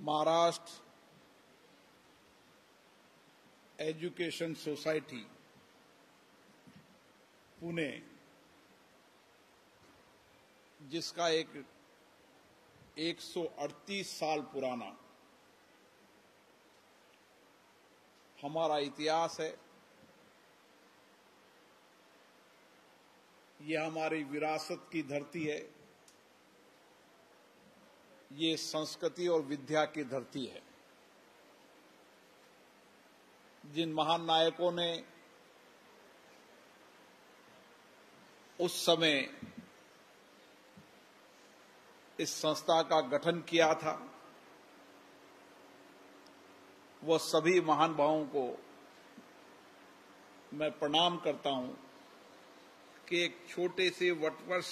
Maharashtra education society Pune, जिसका एक 138 साल पुराना हमारा इतिहास है, ये हमारी विरासत की धरती है, ये संस्कृति और विद्या की धरती है। जिन महान नायकों ने उस समय इस संस्था का गठन किया था, वह सभी महान भावों को मैं प्रणाम करता हूं कि एक छोटे से वटवृक्ष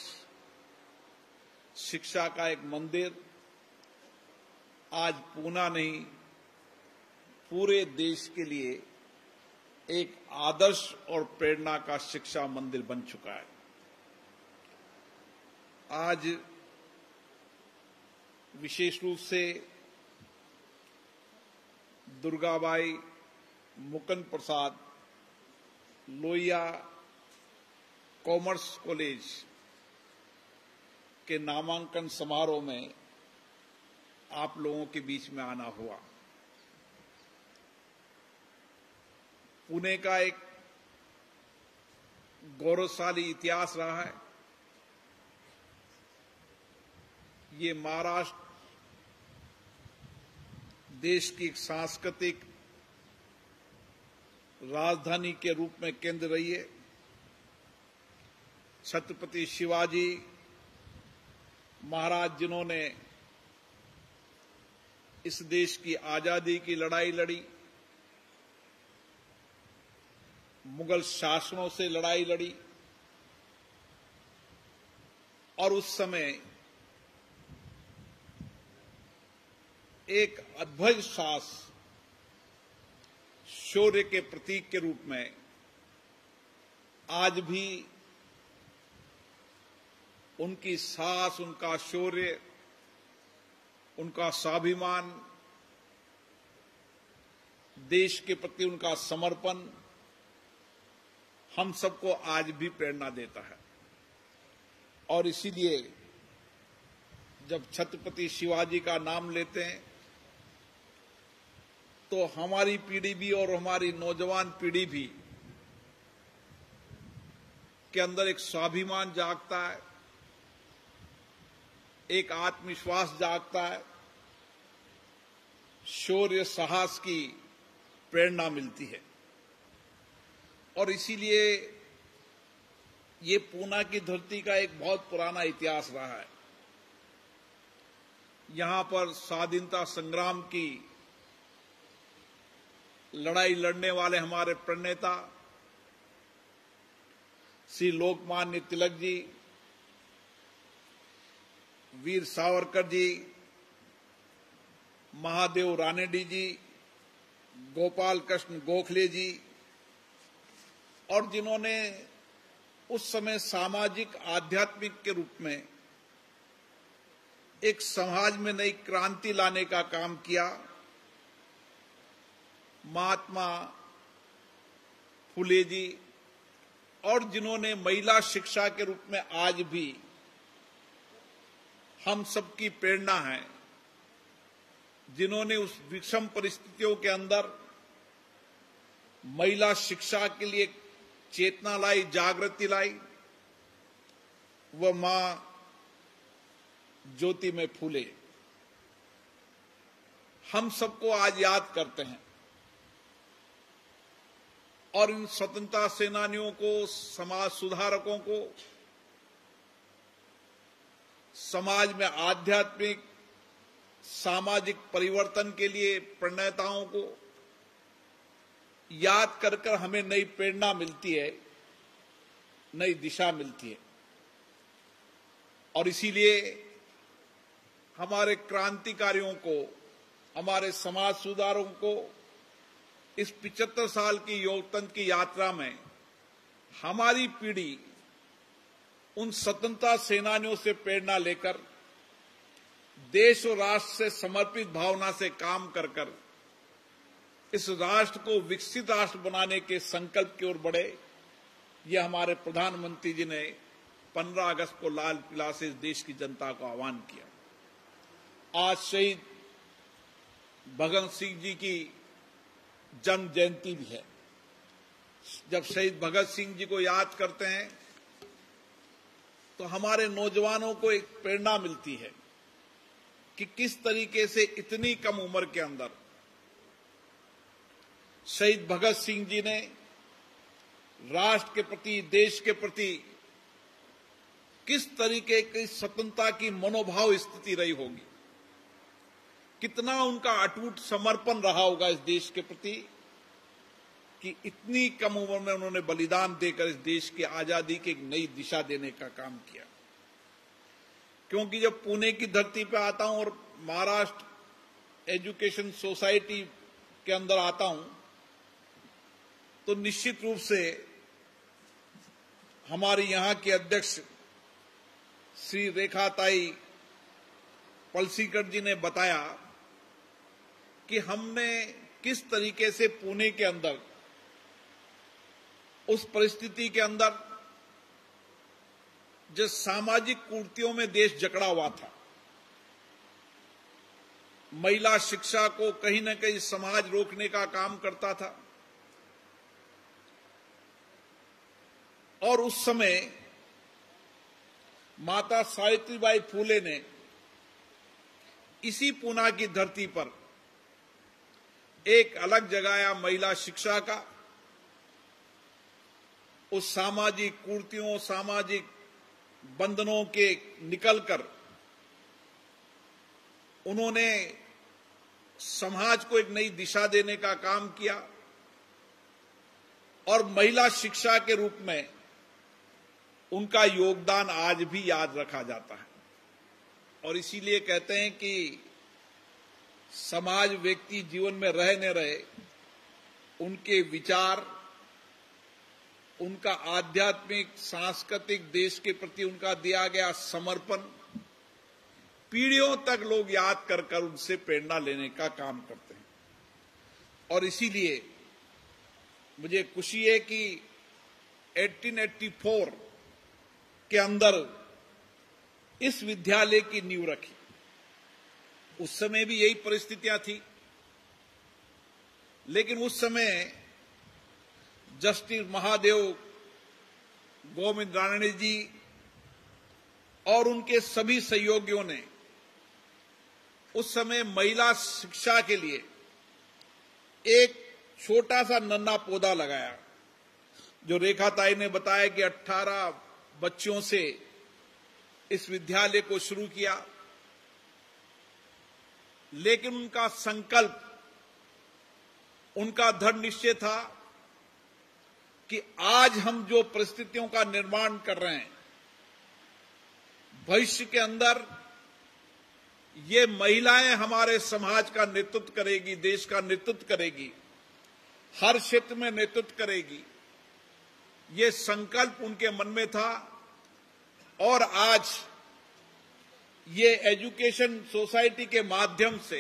शिक्षा का एक मंदिर आज पूना नहीं, पूरे देश के लिए एक आदर्श और प्रेरणा का शिक्षा मंदिर बन चुका है। आज विशेष रूप से दुर्गाबाई मुकुंद प्रसाद लोहिया कॉमर्स कॉलेज के नामांकन समारोह में आप लोगों के बीच में आना हुआ। पुणे का एक गौरवशाली इतिहास रहा है। ये महाराष्ट्र देश की एक सांस्कृतिक राजधानी के रूप में केंद्र रही है। छत्रपति शिवाजी महाराज, जिन्होंने इस देश की आजादी की लड़ाई लड़ी, मुगल शासनों से लड़ाई लड़ी, और उस समय एक अद्भुत साहस, शौर्य के प्रतीक के रूप में आज भी उनकी साहस, उनका शौर्य, उनका स्वाभिमान, देश के प्रति उनका समर्पण हम सबको आज भी प्रेरणा देता है। और इसीलिए जब छत्रपति शिवाजी का नाम लेते हैं तो हमारी पीढ़ी भी और हमारी नौजवान पीढ़ी भी के अंदर एक स्वाभिमान जागता है, एक आत्मविश्वास जागता है, शौर्य साहस की प्रेरणा मिलती है। और इसीलिए ये पूना की धरती का एक बहुत पुराना इतिहास रहा है। यहां पर स्वाधीनता संग्राम की लड़ाई लड़ने वाले हमारे प्रणेता श्री लोकमान्य तिलक जी, वीर सावरकर जी, महादेव रानडे जी, गोपाल कृष्ण गोखले जी, और जिन्होंने उस समय सामाजिक आध्यात्मिक के रूप में एक समाज में नई क्रांति लाने का काम किया। महात्मा फुले जी, और जिन्होंने महिला शिक्षा के रूप में आज भी हम सबकी प्रेरणा है, जिन्होंने उस विषम परिस्थितियों के अंदर महिला शिक्षा के लिए चेतना लाई, जागृति लाई, वह मां ज्योतिमय फूले हम सबको आज याद करते हैं। और इन स्वतंत्रता सेनानियों को, समाज सुधारकों को, समाज में आध्यात्मिक सामाजिक परिवर्तन के लिए प्रणेताओं को याद कर कर हमें नई प्रेरणा मिलती है, नई दिशा मिलती है। और इसीलिए हमारे क्रांतिकारियों को, हमारे समाज सुधारकों को इस 75 साल की लोकतंत्र की यात्रा में हमारी पीढ़ी उन स्वतंत्रता सेनानियों से प्रेरणा लेकर देश और राष्ट्र से समर्पित भावना से काम कर कर इस राष्ट्र को विकसित राष्ट्र बनाने के संकल्प की ओर बढ़े। यह हमारे प्रधानमंत्री जी ने 15 अगस्त को लाल किला से इस देश की जनता को आह्वान किया। आज शहीद भगत सिंह जी की जन्म जयंती भी है। जब शहीद भगत सिंह जी को याद करते हैं तो हमारे नौजवानों को एक प्रेरणा मिलती है कि किस तरीके से इतनी कम उम्र के अंदर शहीद भगत सिंह जी ने राष्ट्र के प्रति, देश के प्रति किस तरीके की स्वतंत्रता की मनोभाव स्थिति रही होगी, कितना उनका अटूट समर्पण रहा होगा इस देश के प्रति कि इतनी कम उम्र में उन्होंने बलिदान देकर इस देश की आजादी की एक नई दिशा देने का काम किया। क्योंकि जब पुणे की धरती पर आता हूं और महाराष्ट्र एजुकेशन सोसाइटी के अंदर आता हूं तो निश्चित रूप से हमारी यहां के अध्यक्ष श्री रेखाताई पलसीकर जी ने बताया कि हमने किस तरीके से पुणे के अंदर उस परिस्थिति के अंदर जिस सामाजिक कुरीतियों में देश जकड़ा हुआ था, महिला शिक्षा को कहीं न कहीं समाज रोकने का काम करता था और उस समय माता सावित्रीबाई फूले ने इसी पूना की धरती पर एक अलग जगाया महिला शिक्षा का। उस सामाजिक कुरीतियों, सामाजिक बंधनों के निकलकर उन्होंने समाज को एक नई दिशा देने का काम किया और महिला शिक्षा के रूप में उनका योगदान आज भी याद रखा जाता है। और इसीलिए कहते हैं कि समाज व्यक्ति जीवन में रहे न रहे, उनके विचार, उनका आध्यात्मिक, सांस्कृतिक, देश के प्रति उनका दिया गया समर्पण पीढ़ियों तक लोग याद कर कर उनसे प्रेरणा लेने का काम करते हैं। और इसीलिए मुझे खुशी है कि 1884 के अंदर इस विद्यालय की नींव रखी। उस समय भी यही परिस्थितियां थी, लेकिन उस समय जस्टिस महादेव गोविंद रानड़े जी और उनके सभी सहयोगियों ने उस समय महिला शिक्षा के लिए एक छोटा सा नन्हा पौधा लगाया। जो रेखाताई ने बताया कि 18 बच्चों से इस विद्यालय को शुरू किया, लेकिन उनका संकल्प, उनका दृढ़ निश्चय था कि आज हम जो परिस्थितियों का निर्माण कर रहे हैं, भविष्य के अंदर ये महिलाएं हमारे समाज का नेतृत्व करेगी, देश का नेतृत्व करेगी, हर क्षेत्र में नेतृत्व करेगी। ये संकल्प उनके मन में था और आज ये एजुकेशन सोसाइटी के माध्यम से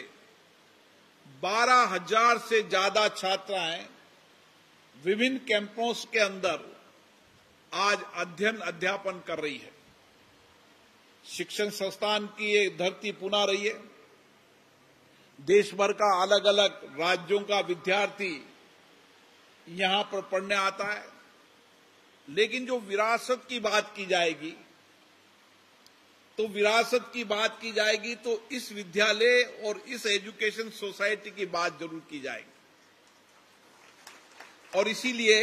12,000 से ज्यादा छात्राएं विभिन्न कैंपस के अंदर आज अध्ययन अध्यापन कर रही है। शिक्षण संस्थान की ये धरती पुना रही है। देश भर का अलग अलग राज्यों का विद्यार्थी यहां पर पढ़ने आता है। लेकिन जो विरासत की बात की जाएगी तो इस विद्यालय और इस एजुकेशन सोसाइटी की बात जरूर की जाएगी। और इसीलिए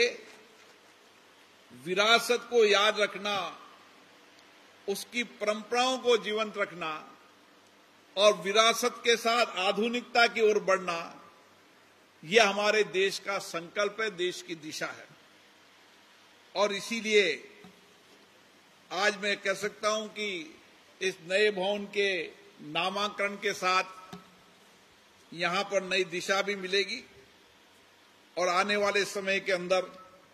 विरासत को याद रखना, उसकी परंपराओं को जीवंत रखना और विरासत के साथ आधुनिकता की ओर बढ़ना, यह हमारे देश का संकल्प है, देश की दिशा है। और इसीलिए आज मैं कह सकता हूं कि इस नए भवन के नामांकन के साथ यहां पर नई दिशा भी मिलेगी और आने वाले समय के अंदर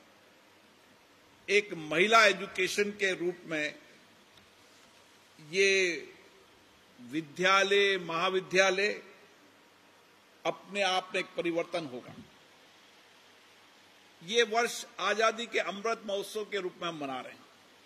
एक महिला एजुकेशन के रूप में ये विद्यालय, महाविद्यालय अपने आप में एक परिवर्तन होगा। ये वर्ष आजादी के अमृत महोत्सव के रूप में हम मना रहे हैं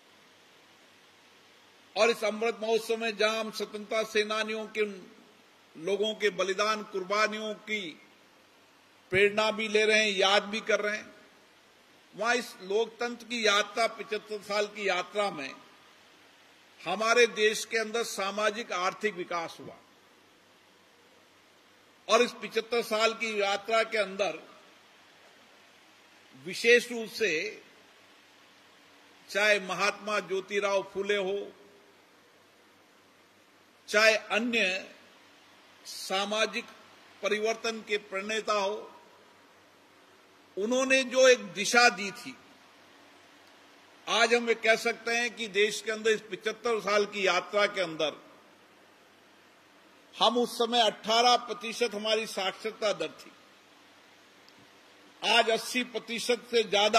और इस अमृत महोत्सव में जहां हम स्वतंत्रता सेनानियों के लोगों के बलिदान, कुर्बानियों की प्रेरणा भी ले रहे हैं, याद भी कर रहे हैं, वहां इस लोकतंत्र की यात्रा 75 साल की यात्रा में हमारे देश के अंदर सामाजिक आर्थिक विकास हुआ और इस 75 साल की यात्रा के अंदर विशेष रूप से चाहे महात्मा ज्योतिराव फूले हो, चाहे अन्य सामाजिक परिवर्तन के प्रणेता हो, उन्होंने जो एक दिशा दी थी, आज हम ये कह सकते हैं कि देश के अंदर इस 75 साल की यात्रा के अंदर हम उस समय 18% हमारी साक्षरता दर थी, आज 80% से ज्यादा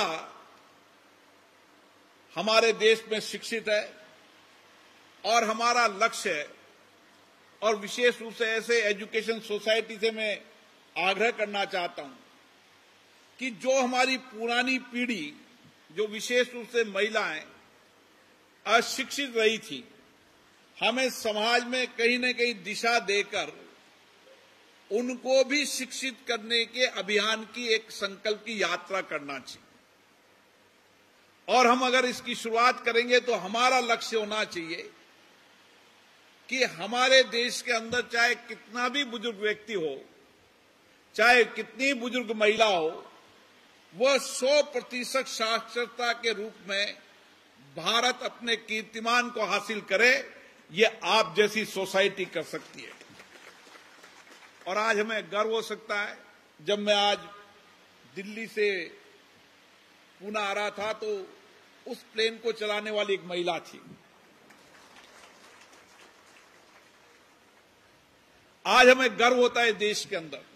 हमारे देश में शिक्षित है और हमारा लक्ष्य है। और विशेष रूप से ऐसे एजुकेशन सोसाइटी से मैं आग्रह करना चाहता हूं कि जो हमारी पुरानी पीढ़ी, जो विशेष रूप से महिलाएं अशिक्षित रही थी, हमें समाज में कहीं न कहीं दिशा देकर उनको भी शिक्षित करने के अभियान की एक संकल्प की यात्रा करना चाहिए। और हम अगर इसकी शुरुआत करेंगे तो हमारा लक्ष्य होना चाहिए कि हमारे देश के अंदर चाहे कितना भी बुजुर्ग व्यक्ति हो, चाहे कितनी बुजुर्ग महिला हो, वह 100% साक्षरता के रूप में भारत अपने कीर्तिमान को हासिल करे। ये आप जैसी सोसाइटी कर सकती है। और आज हमें गर्व हो सकता है, जब मैं आज दिल्ली से पुणे आ रहा था तो उस प्लेन को चलाने वाली एक महिला थी। आज हमें गर्व होता है देश के अंदर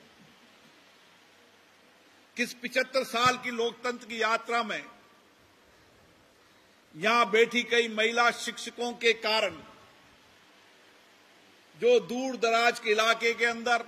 कि इस 75 साल की लोकतंत्र की यात्रा में यहां बैठी कई महिला शिक्षकों के कारण जो दूर दराज के इलाके के अंदर,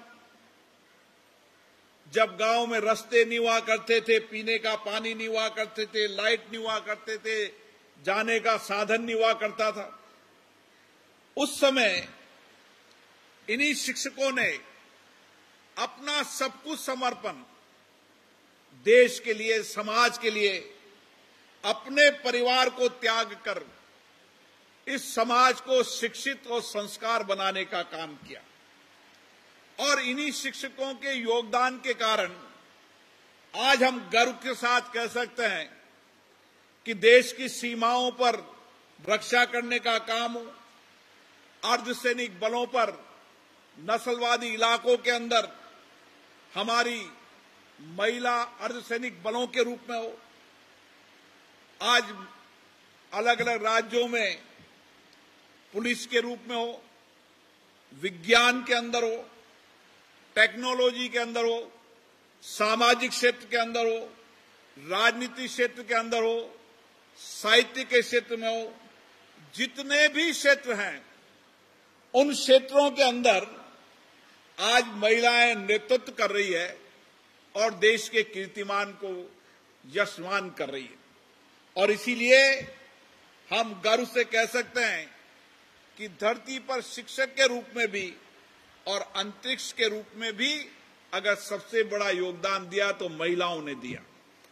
जब गांव में रास्ते नहीं हुआ करते थे, पीने का पानी नहीं हुआ करते थे, लाइट नहीं हुआ करते थे, जाने का साधन नहीं हुआ करता था, उस समय इन्हीं शिक्षकों ने अपना सब कुछ समर्पण देश के लिए, समाज के लिए, अपने परिवार को त्याग कर इस समाज को शिक्षित और संस्कार बनाने का काम किया। और इन्हीं शिक्षकों के योगदान के कारण आज हम गर्व के साथ कह सकते हैं कि देश की सीमाओं पर रक्षा करने का काम हो, अर्धसैनिक बलों पर, नस्लवादी इलाकों के अंदर हमारी महिला अर्धसैनिक बलों के रूप में हो, आज अलग अलग राज्यों में पुलिस के रूप में हो, विज्ञान के अंदर हो, टेक्नोलॉजी के अंदर हो, सामाजिक क्षेत्र के अंदर हो, राजनीतिक क्षेत्र के अंदर हो, साहित्य के क्षेत्र में हो, जितने भी क्षेत्र हैं उन क्षेत्रों के अंदर आज महिलाएं नेतृत्व कर रही है और देश के कीर्तिमान को यशमान कर रही है। और इसीलिए हम गर्व से कह सकते हैं कि धरती पर शिक्षक के रूप में भी और अंतरिक्ष के रूप में भी अगर सबसे बड़ा योगदान दिया तो महिलाओं ने दिया।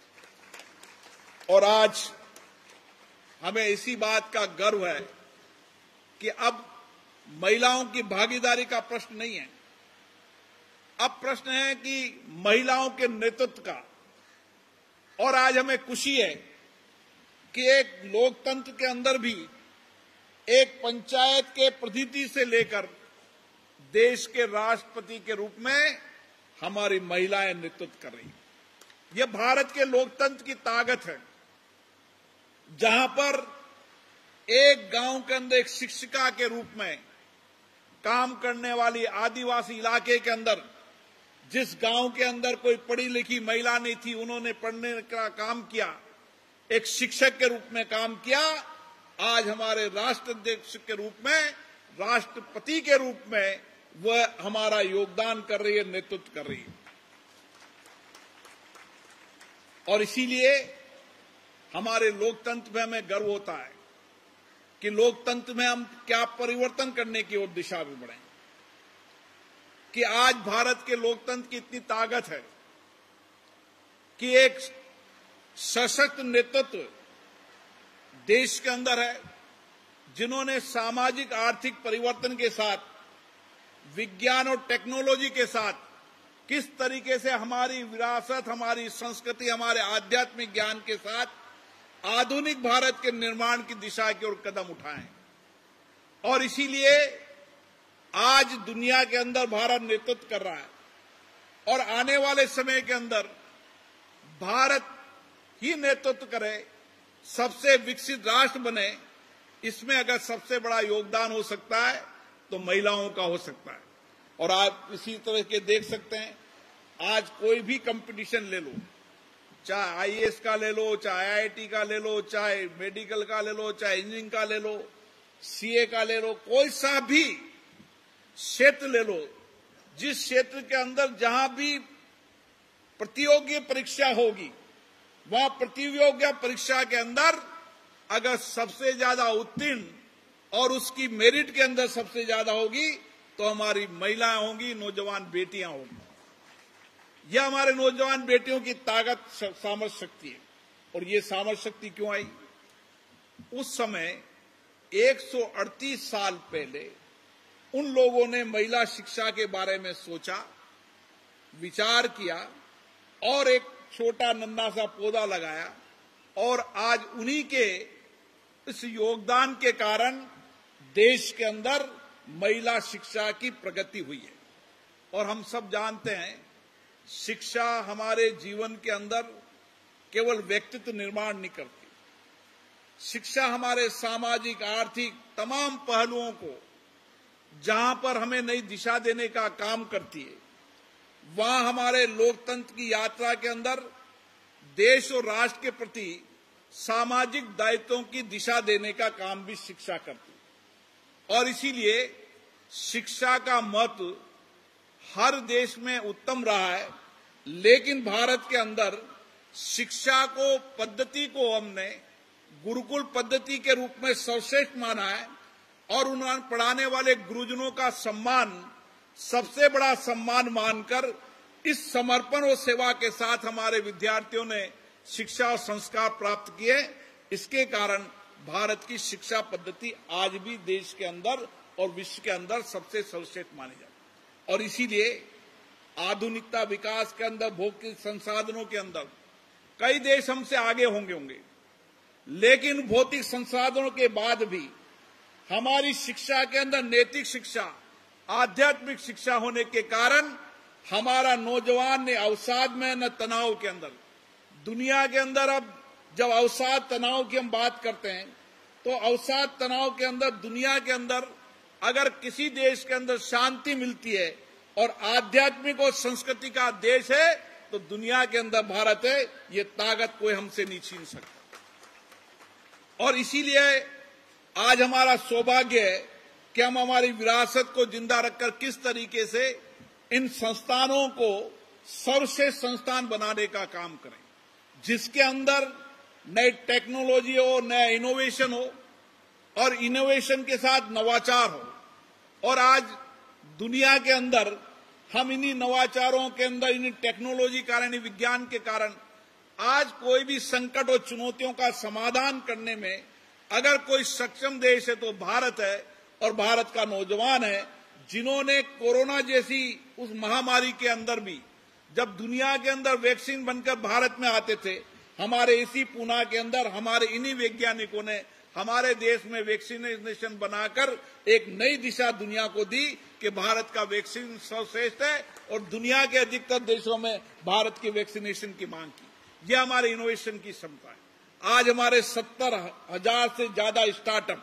और आज हमें इसी बात का गर्व है कि अब महिलाओं की भागीदारी का प्रश्न नहीं है, अब प्रश्न है कि महिलाओं के नेतृत्व का। और आज हमें खुशी है कि एक लोकतंत्र के अंदर भी एक पंचायत के प्रतिनिधि से लेकर देश के राष्ट्रपति के रूप में हमारी महिलाएं नेतृत्व कर रही हैं। यह भारत के लोकतंत्र की ताकत है, जहां पर एक गांव के अंदर एक शिक्षिका के रूप में काम करने वाली आदिवासी इलाके के अंदर, जिस गांव के अंदर कोई पढ़ी लिखी महिला नहीं थी, उन्होंने पढ़ने का काम किया, एक शिक्षक के रूप में काम किया। आज हमारे राष्ट्राध्यक्ष के रूप में राष्ट्रपति के रूप में वह हमारा योगदान कर रही है, नेतृत्व कर रही है। और इसीलिए हमारे लोकतंत्र में हमें गर्व होता है कि लोकतंत्र में हम क्या परिवर्तन करने की ओर दिशा में बढ़े, कि आज भारत के लोकतंत्र की इतनी ताकत है कि एक सशक्त नेतृत्व देश के अंदर है, जिन्होंने सामाजिक आर्थिक परिवर्तन के साथ, विज्ञान और टेक्नोलॉजी के साथ किस तरीके से हमारी विरासत, हमारी संस्कृति, हमारे आध्यात्मिक ज्ञान के साथ आधुनिक भारत के निर्माण की दिशा की ओर कदम उठाए। और इसीलिए आज दुनिया के अंदर भारत नेतृत्व कर रहा है और आने वाले समय के अंदर भारत ही नेतृत्व करे, सबसे विकसित राष्ट्र बने। इसमें अगर सबसे बड़ा योगदान हो सकता है तो महिलाओं का हो सकता है। और आप इसी तरह के देख सकते हैं, आज कोई भी कंपटीशन ले लो, चाहे आईएएस का ले लो, चाहे आईआईटी का ले लो, चाहे मेडिकल का ले लो, चाहे इंजीनियरिंग का ले लो, सीए का ले लो, कोई सा भी क्षेत्र ले लो, जिस क्षेत्र के अंदर जहां भी प्रतियोगी परीक्षा होगी, वहां प्रतियोगी परीक्षा के अंदर अगर सबसे ज्यादा उत्तीर्ण और उसकी मेरिट के अंदर सबसे ज्यादा होगी तो हमारी महिलाएं होंगी, नौजवान बेटियां होंगी। यह हमारे नौजवान बेटियों की ताकत, सामर्थ्य शक्ति है। और ये सामर्थ्य शक्ति क्यों आई? उस समय 138 साल पहले उन लोगों ने महिला शिक्षा के बारे में सोचा, विचार किया और एक छोटा नन्हा सा पौधा लगाया। और आज उन्हीं के इस योगदान के कारण देश के अंदर महिला शिक्षा की प्रगति हुई है। और हम सब जानते हैं, शिक्षा हमारे जीवन के अंदर केवल व्यक्तित्व निर्माण नहीं करती, शिक्षा हमारे सामाजिक, आर्थिक तमाम पहलुओं को जहां पर हमें नई दिशा देने का काम करती है, वहां हमारे लोकतंत्र की यात्रा के अंदर देश और राष्ट्र के प्रति सामाजिक दायित्वों की दिशा देने का काम भी शिक्षा करती है। और इसीलिए शिक्षा का महत्व हर देश में उत्तम रहा है, लेकिन भारत के अंदर शिक्षा को, पद्धति को हमने गुरुकुल पद्धति के रूप में सर्वश्रेष्ठ माना है। और उन्होंने पढ़ाने वाले गुरुजनों का सम्मान सबसे बड़ा सम्मान मानकर इस समर्पण और सेवा के साथ हमारे विद्यार्थियों ने शिक्षा और संस्कार प्राप्त किए। इसके कारण भारत की शिक्षा पद्धति आज भी देश के अंदर और विश्व के अंदर सबसे सर्वश्रेष्ठ मानी जाती है। और इसीलिए आधुनिकता विकास के अंदर, भौतिक संसाधनों के अंदर कई देश हमसे आगे होंगे, लेकिन भौतिक संसाधनों के बाद भी हमारी शिक्षा के अंदर नैतिक शिक्षा, आध्यात्मिक शिक्षा होने के कारण हमारा नौजवान ने अवसाद में, न तनाव के अंदर, दुनिया के अंदर अब जब अवसाद तनाव की हम बात करते हैं तो अवसाद तनाव के अंदर, दुनिया के अंदर अगर किसी देश के अंदर शांति मिलती है और आध्यात्मिक और संस्कृति का देश है तो दुनिया के अंदर भारत है। ये ताकत कोई हमसे नहीं छीन सकता। और इसीलिए आज हमारा सौभाग्य है कि हम हमारी विरासत को जिंदा रखकर किस तरीके से इन संस्थानों को सर्वश्रेष्ठ संस्थान बनाने का काम करें, जिसके अंदर नई टेक्नोलॉजी हो, नया इनोवेशन हो और इनोवेशन के साथ नवाचार हो। और आज दुनिया के अंदर हम इन्हीं नवाचारों के अंदर, इन्हीं टेक्नोलॉजी कारण, इन्हीं विज्ञान के कारण आज कोई भी संकट और चुनौतियों का समाधान करने में अगर कोई सक्षम देश है तो भारत है। और भारत का नौजवान है, जिन्होंने कोरोना जैसी उस महामारी के अंदर भी, जब दुनिया के अंदर वैक्सीन बनकर भारत में आते थे, हमारे इसी पूना के अंदर हमारे इन्हीं वैज्ञानिकों ने हमारे देश में वैक्सीनेशन बनाकर एक नई दिशा दुनिया को दी कि भारत का वैक्सीन सर्वश्रेष्ठ है। और दुनिया के अधिकतर देशों में भारत की वैक्सीनेशन की मांग की। यह हमारे इनोवेशन की क्षमता है। आज हमारे 70,000 से ज्यादा स्टार्टअप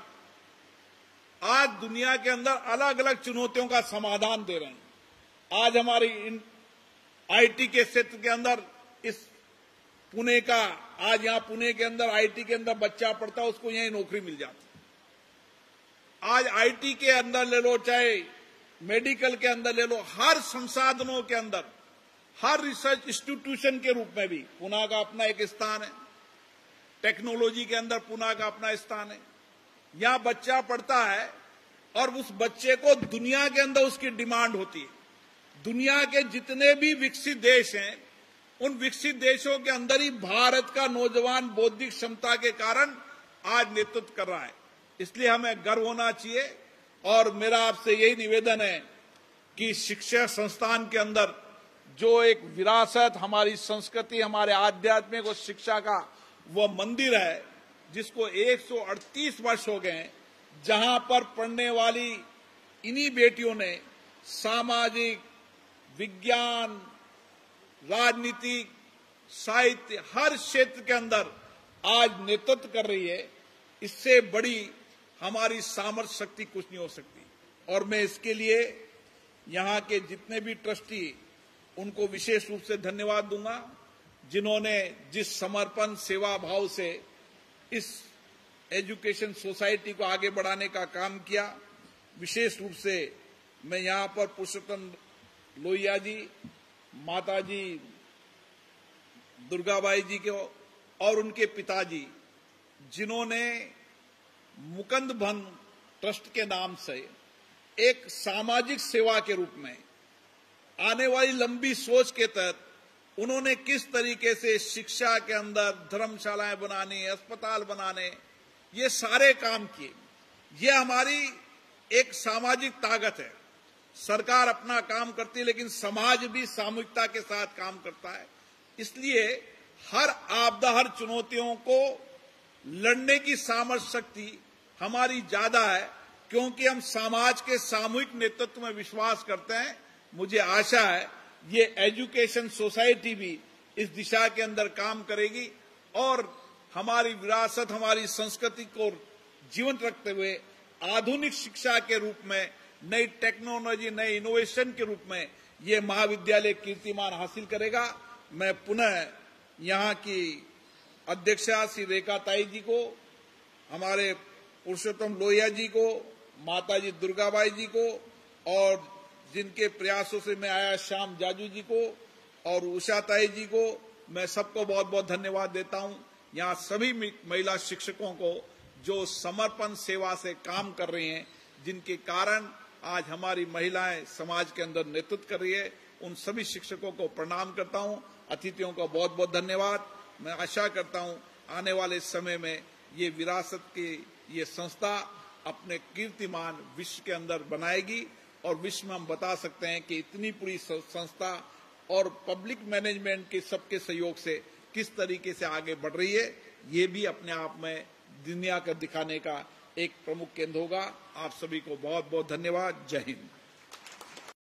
आज दुनिया के अंदर अलग अलग चुनौतियों का समाधान दे रहे हैं। आज हमारी आईटी के क्षेत्र के अंदर, इस पुणे का, आज यहां पुणे के अंदर आईटी के अंदर बच्चा पढ़ता है, उसको यहीं नौकरी मिल जाती है। आज आईटी के अंदर ले लो, चाहे मेडिकल के अंदर ले लो, हर संसाधनों के अंदर, हर रिसर्च इंस्टीट्यूशन के रूप में भी पुणे का अपना एक स्थान है। टेक्नोलॉजी के अंदर पुणे का अपना स्थान है। यहां बच्चा पढ़ता है और उस बच्चे को दुनिया के अंदर उसकी डिमांड होती है। दुनिया के जितने भी विकसित देश हैं, उन विकसित देशों के अंदर ही भारत का नौजवान बौद्धिक क्षमता के कारण आज नेतृत्व कर रहा है। इसलिए हमें गर्व होना चाहिए। और मेरा आपसे यही निवेदन है कि शिक्षा संस्थान के अंदर जो एक विरासत, हमारी संस्कृति, हमारे आध्यात्मिक और शिक्षा का वो मंदिर है, जिसको 138 वर्ष हो गए हैं, जहां पर पढ़ने वाली इन्हीं बेटियों ने सामाजिक, विज्ञान, राजनीतिक, साहित्य, हर क्षेत्र के अंदर आज नेतृत्व कर रही है। इससे बड़ी हमारी सामर्थ्य शक्ति कुछ नहीं हो सकती। और मैं इसके लिए यहां के जितने भी ट्रस्टी, उनको विशेष रूप से धन्यवाद दूंगा, जिन्होंने जिस समर्पण, सेवा भाव से इस एजुकेशन सोसाइटी को आगे बढ़ाने का काम किया। विशेष रूप से मैं यहां पर पुरुषोत्तम लोहिया जी, माताजी दुर्गाबाई जी को और उनके पिताजी, जिन्होंने मुकुंद भन ट्रस्ट के नाम से एक सामाजिक सेवा के रूप में आने वाली लंबी सोच के तहत उन्होंने किस तरीके से शिक्षा के अंदर धर्मशालाएं बनाने, अस्पताल बनाने, ये सारे काम किए। ये हमारी एक सामाजिक ताकत है। सरकार अपना काम करती है, लेकिन समाज भी सामूहिकता के साथ काम करता है। इसलिए हर आपदा, हर चुनौतियों को लड़ने की सामर्थ्य शक्ति हमारी ज्यादा है, क्योंकि हम समाज के सामूहिक नेतृत्व में विश्वास करते हैं। मुझे आशा है ये एजुकेशन सोसाइटी भी इस दिशा के अंदर काम करेगी और हमारी विरासत, हमारी संस्कृति को जीवंत रखते हुए आधुनिक शिक्षा के रूप में, नई टेक्नोलॉजी, नए इनोवेशन के रूप में ये महाविद्यालय कीर्तिमान हासिल करेगा। मैं पुनः यहाँ की अध्यक्षा श्री रेखा ताई जी को, हमारे पुरुषोत्तम लोहिया जी को, माताजी दुर्गाबाई जी को और जिनके प्रयासों से मैं आया श्याम जाजू जी को और उषा ताई जी को, मैं सबको बहुत बहुत धन्यवाद देता हूं। यहाँ सभी महिला शिक्षकों को जो समर्पण सेवा से काम कर रही हैं, जिनके कारण आज हमारी महिलाएं समाज के अंदर नेतृत्व कर रही है, उन सभी शिक्षकों को प्रणाम करता हूं। अतिथियों को बहुत बहुत धन्यवाद। मैं आशा करता हूं आने वाले समय में ये विरासत की ये संस्था अपने कीर्तिमान विश्व के अंदर बनाएगी और विश्व में हम बता सकते हैं कि इतनी पूरी संस्था और पब्लिक मैनेजमेंट के सबके सहयोग से किस तरीके से आगे बढ़ रही है, ये भी अपने आप में दुनिया का दिखाने का एक प्रमुख केंद्र होगा। आप सभी को बहुत बहुत धन्यवाद। जय हिंद।